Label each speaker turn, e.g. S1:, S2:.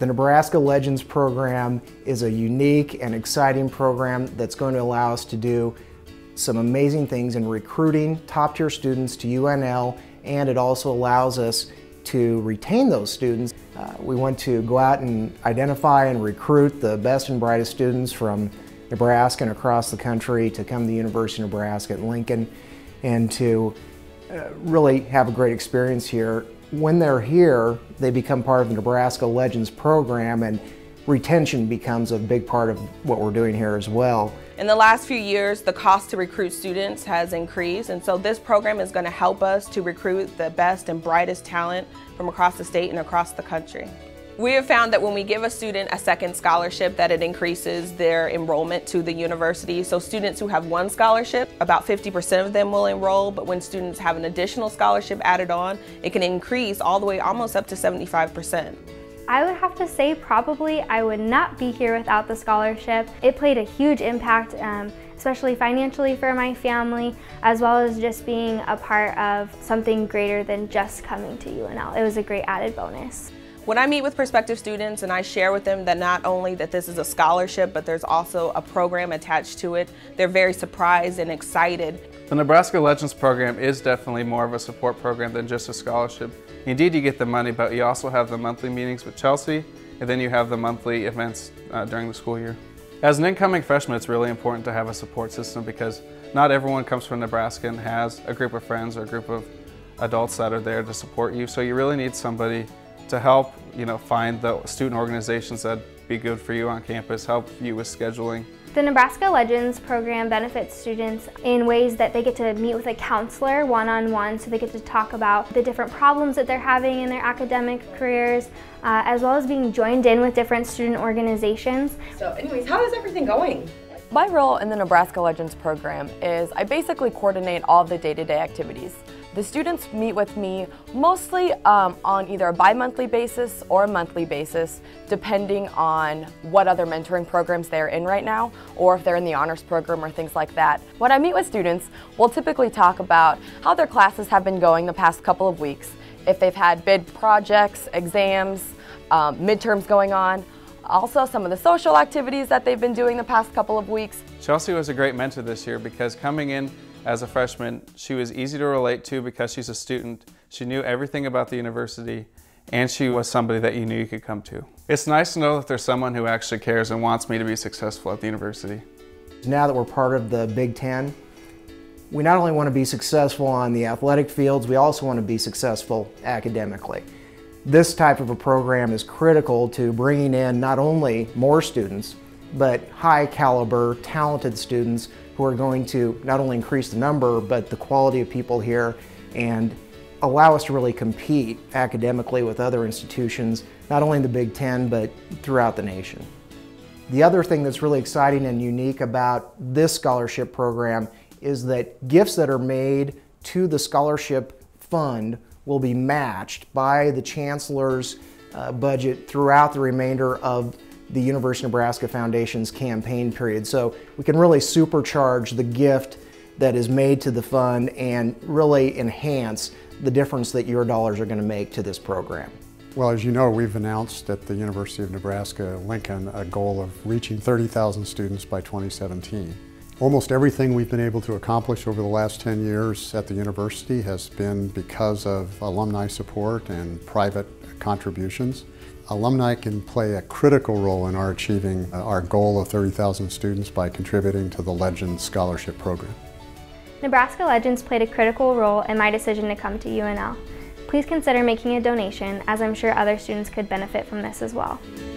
S1: The Nebraska Legends program is a unique and exciting program that's going to allow us to do some amazing things in recruiting top-tier students to UNL, and it also allows us to retain those students. We want to go out and identify and recruit the best and brightest students from Nebraska and across the country to come to the University of Nebraska at Lincoln and to really have a great experience here. When they're here, they become part of the Nebraska Legends program, and retention becomes a big part of what we're doing here as well.
S2: In the last few years, the cost to recruit students has increased, and so this program is going to help us to recruit the best and brightest talent from across the state and across the country. We have found that when we give a student a second scholarship, that it increases their enrollment to the university. So students who have one scholarship, about 50% of them will enroll, but when students have an additional scholarship added on, it can increase all the way almost up to 75%.
S3: I would have to say probably I would not be here without the scholarship. It played a huge impact, especially financially for my family, as well as just being a part of something greater than just coming to UNL. It was a great added bonus.
S2: When I meet with prospective students and I share with them that not only that this is a scholarship, but there's also a program attached to it, they're very surprised and excited.
S4: The Nebraska Legends program is definitely more of a support program than just a scholarship. Indeed, you get the money, but you also have the monthly meetings with Chelsea, and then you have the monthly events during the school year. As an incoming freshman, it's really important to have a support system because not everyone comes from Nebraska and has a group of friends or a group of adults that are there to support you. So you really need somebody to help, find the student organizations that'd be good for you on campus, help you with scheduling.
S3: The Nebraska Legends program benefits students in ways that they get to meet with a counselor one-on-one, so they get to talk about the different problems that they're having in their academic careers, as well as being joined in with different student organizations.
S5: So anyways, how is everything going?
S6: My role in the Nebraska Legends program is I basically coordinate all of the day-to-day activities. The students meet with me mostly on either a bi-monthly basis or a monthly basis, depending on what other mentoring programs they're in right now, or if they're in the honors program or things like that. When I meet with students, we'll typically talk about how their classes have been going the past couple of weeks, if they've had bid projects, exams, midterms going on, also some of the social activities that they've been doing the past couple of weeks.
S4: Chelsea was a great mentor this year because coming in as a freshman, she was easy to relate to because she's a student. She knew everything about the university, and she was somebody that you knew you could come to. It's nice to know that there's someone who actually cares and wants me to be successful at the university.
S1: Now that we're part of the Big Ten, we not only want to be successful on the athletic fields, we also want to be successful academically. This type of a program is critical to bringing in not only more students, but high caliber, talented students who are going to not only increase the number, but the quality of people here and allow us to really compete academically with other institutions, not only in the Big Ten, but throughout the nation. The other thing that's really exciting and unique about this scholarship program is that gifts that are made to the scholarship fund will be matched by the chancellor's budget throughout the remainder of the University of Nebraska Foundation's campaign period. So we can really supercharge the gift that is made to the fund and really enhance the difference that your dollars are going to make to this program.
S7: Well, as you know, we've announced at the University of Nebraska-Lincoln a goal of reaching 30,000 students by 2017. Almost everything we've been able to accomplish over the last 10 years at the university has been because of alumni support and private contributions. Alumni can play a critical role in our achieving our goal of 30,000 students by contributing to the Legends Scholarship Program.
S3: Nebraska Legends played a critical role in my decision to come to UNL. Please consider making a donation, as I'm sure other students could benefit from this as well.